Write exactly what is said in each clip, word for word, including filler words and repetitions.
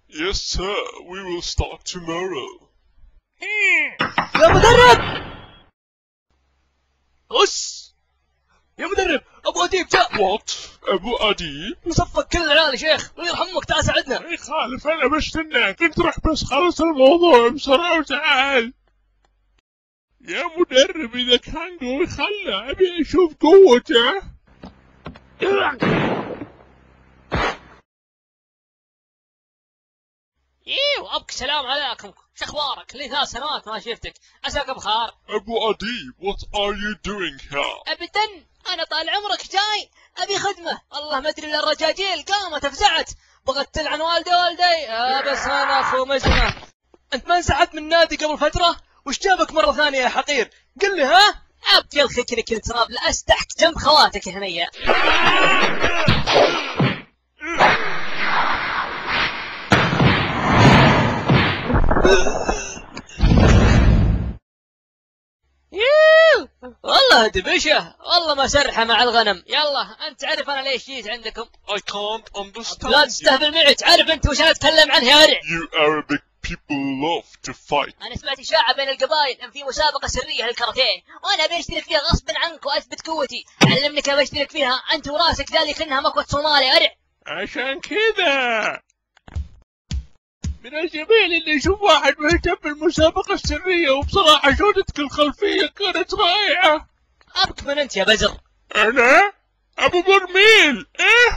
Yes sir, we will start tomorrow. يا مدرب بص يا مدرب، ابو اديب جاء. What? أبو أديب؟ مصفق كل العيال يا شيخ، الله يرحمك تعال ساعدنا. ما يخالف، أنا بستناك، أنت روح بس خلص الموضوع بسرعة وتعال. يا مدرب إذا كان قوي خله، أبي أشوف قوته. ايوه ابك سلام عليكم، شو اخبارك؟ لي ثلاث سنوات ما شفتك، عساك بخير. أبو أديب, what are you doing here? ابدا انا طال عمرك جاي ابي خدمه، والله ما ادري الا الرجاجيل قامت افزعت، بغت تلعن والدي والدي. يا بس انا اخو مزنه. انت ما انسحبت من النادي قبل فتره؟ وش جابك مره ثانيه يا حقير؟ قل لي ها؟ عبد يا الخكري كل تراب لاس تحت جنب خواتك هنيه. يوه والله دبشه، والله ما سرحه مع الغنم. يلا انت تعرف انا ليش جيت عندكم؟ I can't understand. لا تستهبل معي، تعرف انت وش انا اتكلم عنه يا هرع؟ You Arabic people love to fight. انا سمعت اشاعه بين القبائل ان في مسابقه سريه للكاراتيه، وانا بشترك فيها غصبا عنك واثبت قوتي. علمني كيف اشترك فيها انت وراسك ذلك انها مكوة صومالي ارع. عشان كذا من الجميل اني اشوف واحد مهتم بالمسابقة السرية، وبصراحة جودتك الخلفية كانت رائعة. ابك من انت يا بزر؟ انا ابو برميل.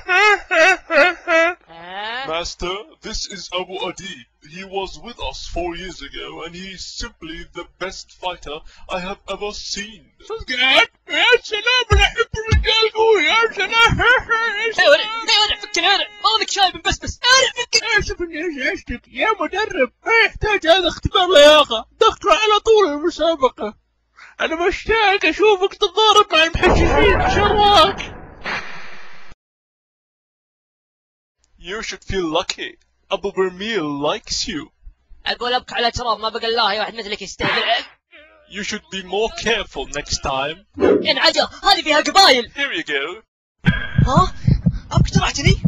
Master, this is Abu Adib. He was with us four years ago and he is simply the best fighter I have ever seen. صدقك؟ يا سلام، انا احب الرجال قوي. يا سلام. يا ورع يا ورع فكني ورع، والله شايب بس بس ورع فكني. اسف اني ازعجتك يا مدرب، ما يحتاج هذا اختبار لياقة، دخله على طول المسابقة. انا مشتاق اشوفك تتضارب مع المحششين. شراك. You should feel lucky. Abu Burmil likes you. اقول ابك على تراب، ما بقى الله واحد مثلك يستهبل. You should be more careful next time. انعجل، هذه فيها قبايل. Here you go. ها؟ ابك جرحتني؟